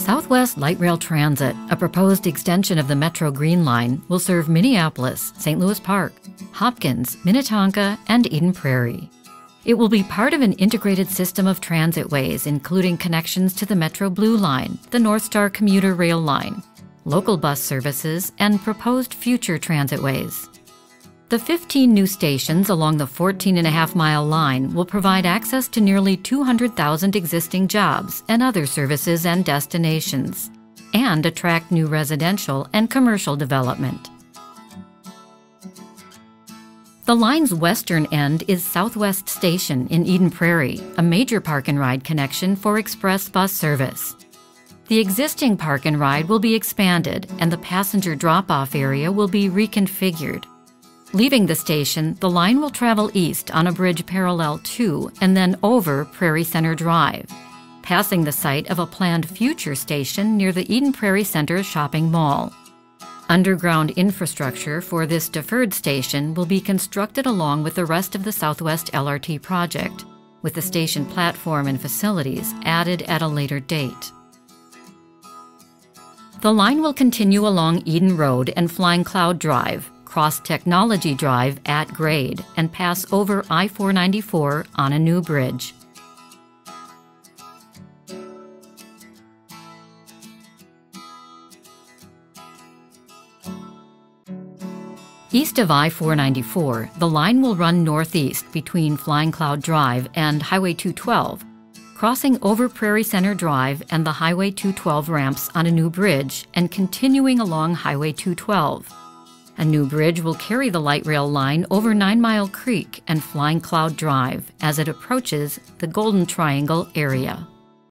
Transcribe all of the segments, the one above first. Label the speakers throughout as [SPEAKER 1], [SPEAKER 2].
[SPEAKER 1] Southwest Light Rail Transit, a proposed extension of the Metro Green Line, will serve Minneapolis, St. Louis Park, Hopkins, Minnetonka, and Eden Prairie. It will be part of an integrated system of transitways, including connections to the Metro Blue Line, the North Star Commuter Rail Line, local bus services, and proposed future transitways. The 15 new stations along the 14.5-mile line will provide access to nearly 200,000 existing jobs and other services and destinations, and attract new residential and commercial development. The line's western end is Southwest Station in Eden Prairie, a major park-and-ride connection for express bus service. The existing park-and-ride will be expanded, and the passenger drop-off area will be reconfigured. Leaving the station, the line will travel east on a bridge parallel to and then over Prairie Center Drive, passing the site of a planned future station near the Eden Prairie Center shopping mall. Underground infrastructure for this deferred station will be constructed along with the rest of the Southwest LRT project, with the station platform and facilities added at a later date. The line will continue along Eden Road and Flying Cloud Drive, cross Technology Drive at grade, and pass over I-494 on a new bridge. East of I-494, the line will run northeast between Flying Cloud Drive and Highway 212, crossing over Prairie Center Drive and the Highway 212 ramps on a new bridge and continuing along Highway 212. A new bridge will carry the light rail line over 9 Mile Creek and Flying Cloud Drive as it approaches the Golden Triangle area.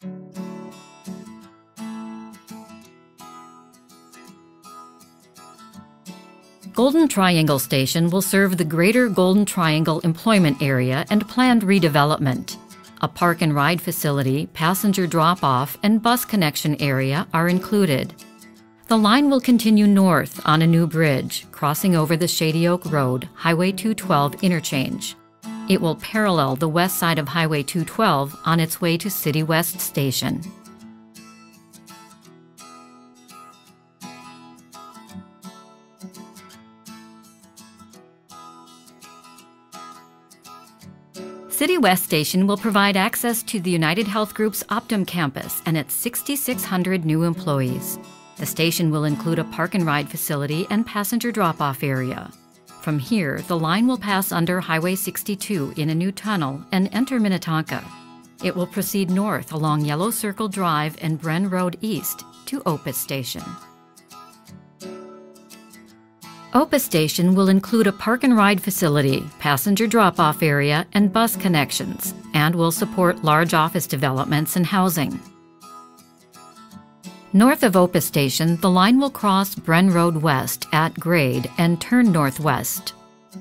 [SPEAKER 1] Golden Triangle Station will serve the greater Golden Triangle employment area and planned redevelopment. A park-and-ride facility, passenger drop-off, and bus connection area are included. The line will continue north on a new bridge, crossing over the Shady Oak Road, Highway 212 interchange. It will parallel the west side of Highway 212 on its way to City West Station. City West Station will provide access to the United Health Group's Optum campus and its 6,600 new employees. The station will include a park-and-ride facility and passenger drop-off area. From here, the line will pass under Highway 62 in a new tunnel and enter Minnetonka. It will proceed north along Yellow Circle Drive and Bren Road east to Opus Station. Opus Station will include a park-and-ride facility, passenger drop-off area, and bus connections, and will support large office developments and housing. North of Opus Station, the line will cross Bren Road West at grade and turn northwest.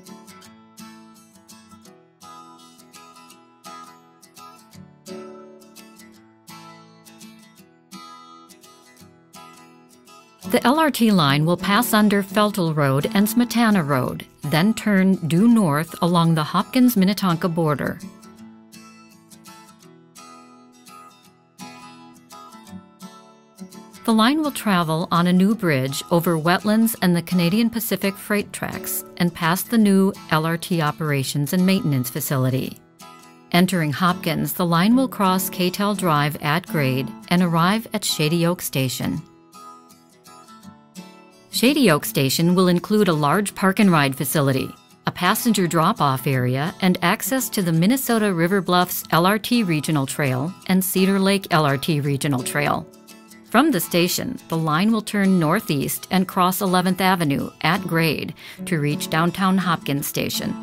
[SPEAKER 1] The LRT line will pass under Feltle Road and Smetana Road, then turn due north along the Hopkins-Minnetonka border. The line will travel on a new bridge over wetlands and the Canadian Pacific freight tracks and past the new LRT operations and maintenance facility. Entering Hopkins, the line will cross Catel Drive at grade and arrive at Shady Oak Station. Shady Oak Station will include a large park-and-ride facility, a passenger drop-off area, and access to the Minnesota River Bluffs LRT Regional Trail and Cedar Lake LRT Regional Trail. From the station, the line will turn northeast and cross 11th Avenue at grade to reach downtown Hopkins Station.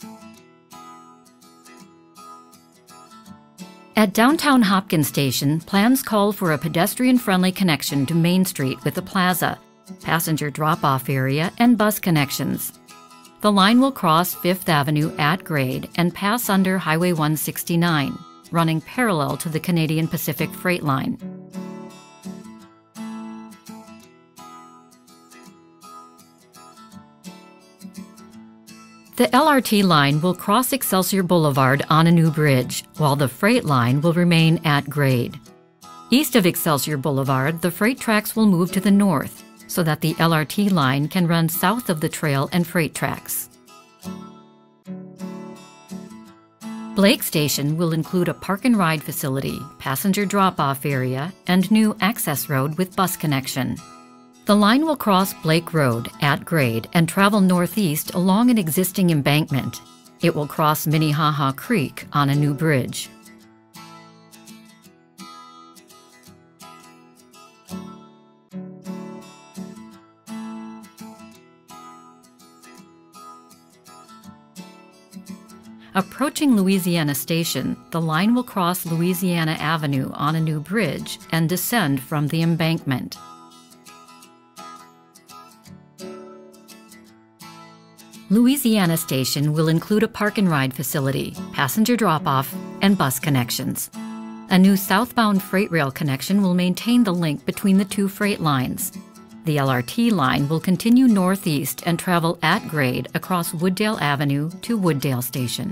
[SPEAKER 1] At downtown Hopkins Station, plans call for a pedestrian-friendly connection to Main Street with the plaza, passenger drop-off area, and bus connections. The line will cross 5th Avenue at grade and pass under Highway 169, running parallel to the Canadian Pacific Freight Line. The LRT line will cross Excelsior Boulevard on a new bridge, while the freight line will remain at grade. East of Excelsior Boulevard, the freight tracks will move to the north so that the LRT line can run south of the trail and freight tracks. Blake Station will include a park and ride facility, passenger drop-off area, and new access road with bus connection. The line will cross Blake Road at grade and travel northeast along an existing embankment. It will cross Minnehaha Creek on a new bridge. Approaching Louisiana Station, the line will cross Louisiana Avenue on a new bridge and descend from the embankment. Louisiana Station will include a park and ride facility, passenger drop-off, and bus connections. A new southbound freight rail connection will maintain the link between the two freight lines. The LRT line will continue northeast and travel at grade across Wooddale Avenue to Wooddale Station.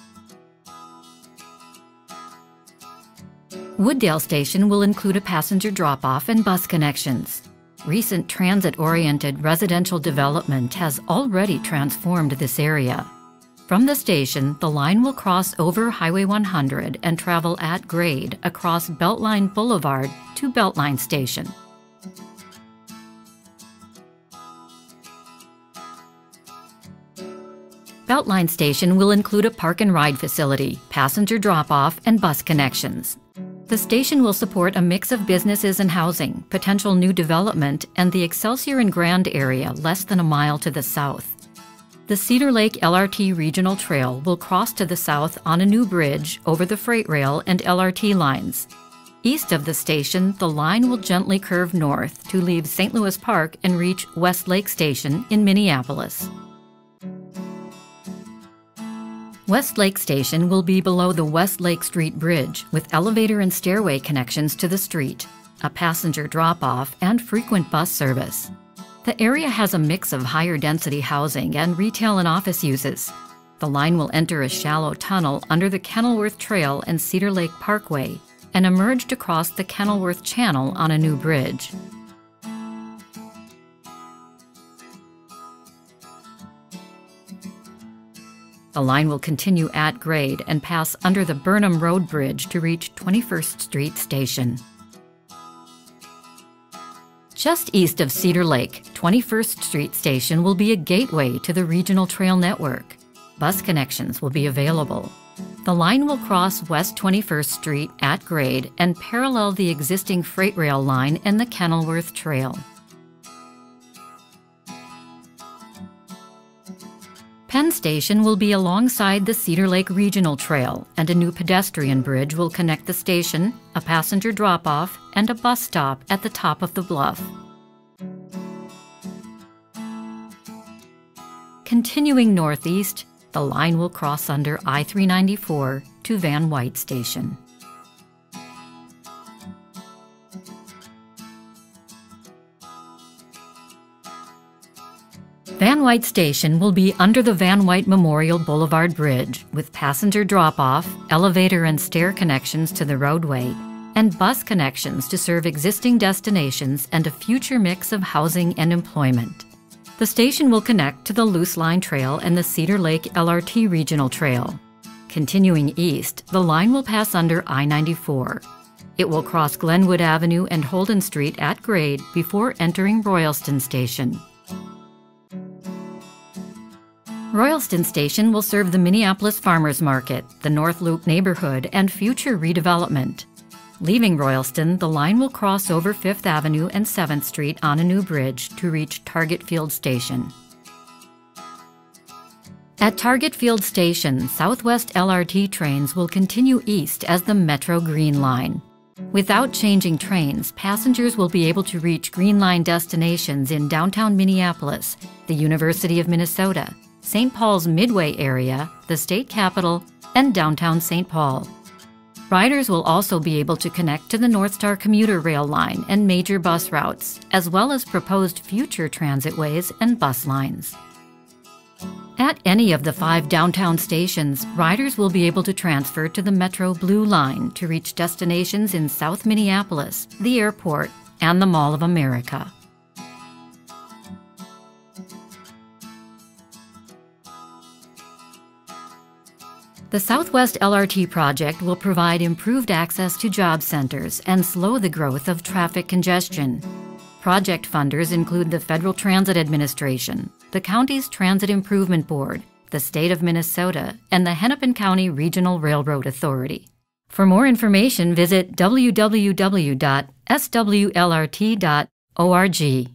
[SPEAKER 1] Wooddale Station will include a passenger drop-off and bus connections. Recent transit-oriented residential development has already transformed this area. From the station, the line will cross over Highway 100 and travel at grade across Beltline Boulevard to Beltline Station. Beltline Station will include a park and ride facility, passenger drop-off, and bus connections. The station will support a mix of businesses and housing, potential new development, and the Excelsior and Grand area less than a mile to the south. The Cedar Lake LRT Regional Trail will cross to the south on a new bridge over the freight rail and LRT lines. East of the station, the line will gently curve north to leave St. Louis Park and reach West Lake Station in Minneapolis. West Lake Station will be below the West Lake Street Bridge with elevator and stairway connections to the street, a passenger drop-off, and frequent bus service. The area has a mix of higher density housing and retail and office uses. The line will enter a shallow tunnel under the Kenilworth Trail and Cedar Lake Parkway and emerge across the Kenilworth Channel on a new bridge. The line will continue at grade and pass under the Burnham Road Bridge to reach 21st Street Station. Just east of Cedar Lake, 21st Street Station will be a gateway to the regional trail network. Bus connections will be available. The line will cross West 21st Street at grade and parallel the existing freight rail line and the Kenilworth Trail. Penn Station will be alongside the Cedar Lake Regional Trail, and a new pedestrian bridge will connect the station, a passenger drop-off, and a bus stop at the top of the bluff. Continuing northeast, the line will cross under I-394 to Van White Station. Van White Station will be under the Van White Memorial Boulevard Bridge with passenger drop-off, elevator and stair connections to the roadway, and bus connections to serve existing destinations and a future mix of housing and employment. The station will connect to the Loose Line Trail and the Cedar Lake LRT Regional Trail. Continuing east, the line will pass under I-94. It will cross Glenwood Avenue and Holden Street at grade before entering Royalston Station. Royalston Station will serve the Minneapolis Farmers Market, the North Loop neighborhood, and future redevelopment. Leaving Royalston, the line will cross over 5th Avenue and 7th Street on a new bridge to reach Target Field Station. At Target Field Station, Southwest LRT trains will continue east as the Metro Green Line. Without changing trains, passengers will be able to reach Green Line destinations in downtown Minneapolis, the University of Minnesota, St. Paul's Midway area, the state capitol, and downtown St. Paul. Riders will also be able to connect to the North Star commuter rail line and major bus routes, as well as proposed future transitways and bus lines. At any of the 5 downtown stations, riders will be able to transfer to the Metro Blue Line to reach destinations in South Minneapolis, the airport, and the Mall of America. The Southwest LRT project will provide improved access to job centers and slow the growth of traffic congestion. Project funders include the Federal Transit Administration, the county's Transit Improvement Board, the state of Minnesota, and the Hennepin County Regional Railroad Authority. For more information, visit www.swlrt.org.